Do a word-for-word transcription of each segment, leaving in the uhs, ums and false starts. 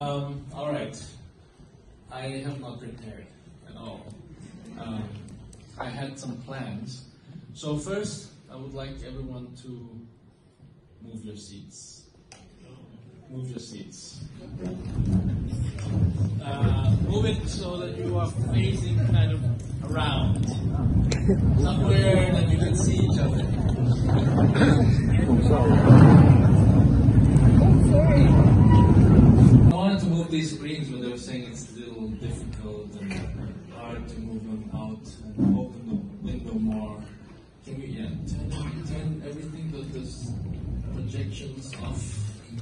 Um, all right. I have not prepared at all. Um, I had some plans. So first, I would like everyone to move your seats. Move your seats. Uh, move it so that you are facing kind of around. Somewhere that you can see each other. I wanted to move these screens, but they were saying it's a little difficult and hard to move them out and open the window more. Can we yeah, turn, turn everything but this projections off?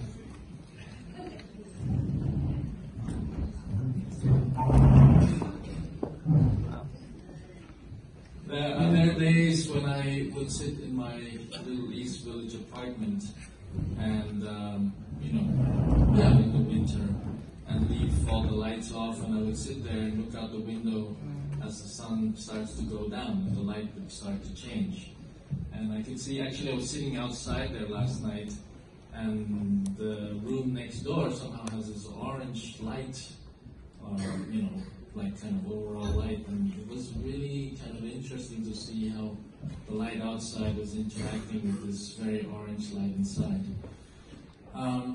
There are there days when I would sit in my little East Village apartment and, um, you know, yeah, in the winter, and leave all the lights off, and I would sit there and look out the window as the sun starts to go down and the light would start to change. And I could see, actually I was sitting outside there last night, and the room next door somehow has this orange light, uh, you know, like kind of overall light, and it was really kind of interesting to see how the light outside was interacting with this very orange light inside. Um,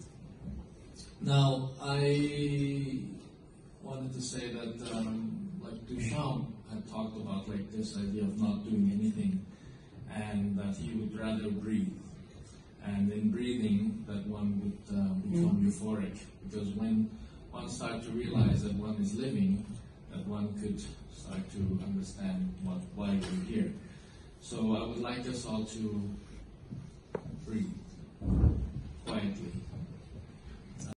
now, I wanted to say that, um, like Duchamp had talked about like this idea of not doing anything, and that he would rather breathe. And in breathing, that one would uh, become mm. euphoric, because when one starts to realize that one is living, that one could start to understand what, why we're here. So I would like us all to breathe quietly.